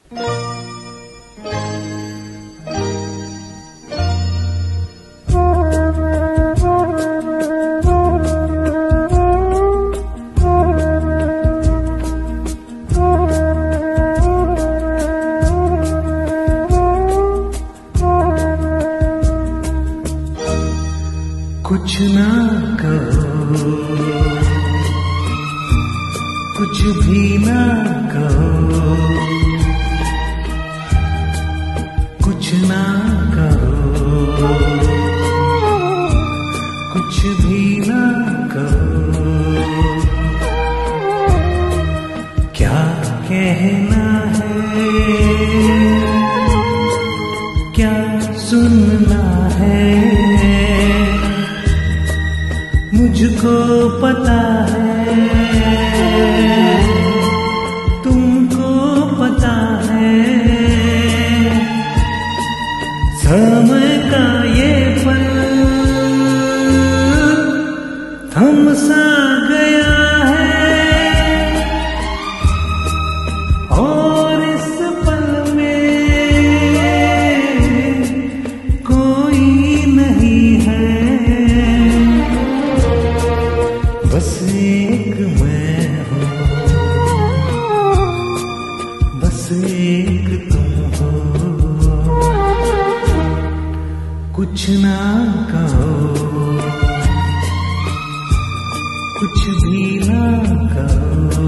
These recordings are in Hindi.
कुछ ना कहो, कुछ भी ना कहो, कुछ ना कहो, कुछ भी ना कहो। क्या कहना है, क्या सुनना है, मुझको पता है, तुमको पता है। समय का ये पल थम सा गया है, और इस पल में कोई नहीं है। बस एक मैं हूँ, बस एक तुम हो। कुछ ना कहो, कुछ भी ना कहो।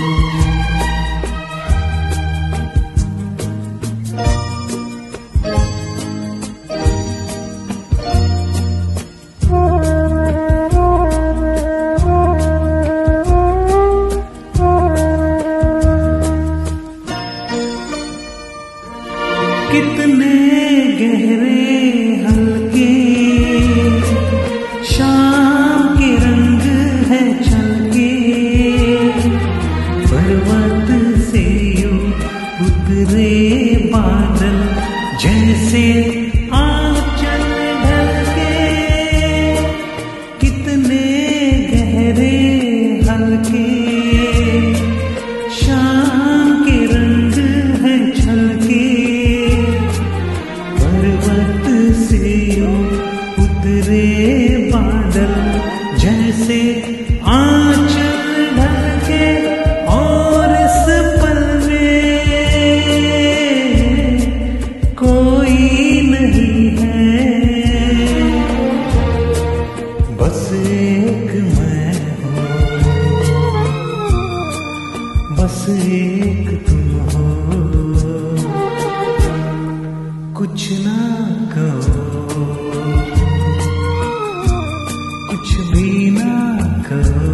कितने गहरे हल्के शाम के रंग है छलके, पर्वत से यूं उतरे बादल जैसे आंचल ढलके। कितने गहरे हल्के शाम के रंग है छलके, पर्वत से उतरे बादल जैसे आंचल ढलके। और इस पल में कोई नहीं है, बस एक मैं हूँ, बस एक तुम हो। कुछ ना कहो, कुछ भी ना कहो।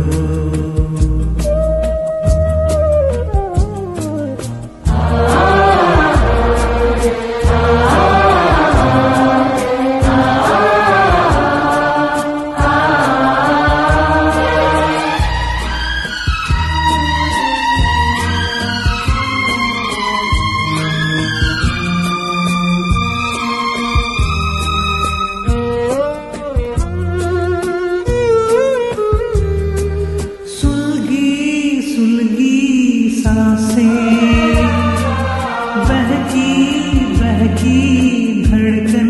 बहकी धड़कन,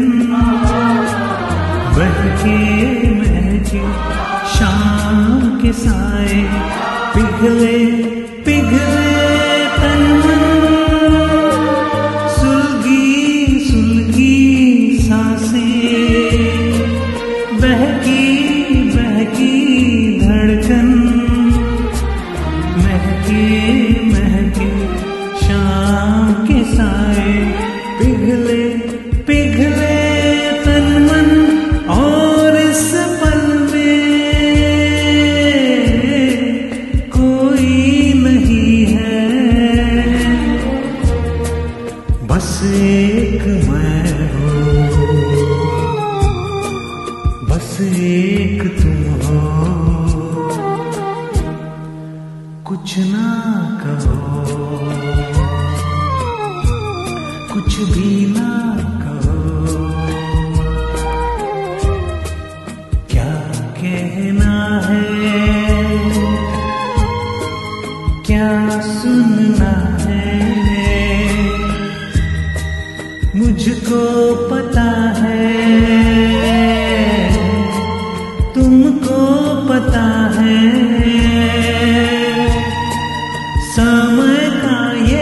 बहके महके शाम के साए, पिघले पिघले तन मन। सुलगी सुलगी सांसें, बहकी बहकी धड़कन, महके महके शाम के साए, पिघले पिघले तन मन। और इस पल में कोई नहीं है, बस एक मैं हूँ, बस एक तुम हो। कुछ ना कहो, कुछ भी ना कहो। क्या कहना है, क्या सुनना है, का ये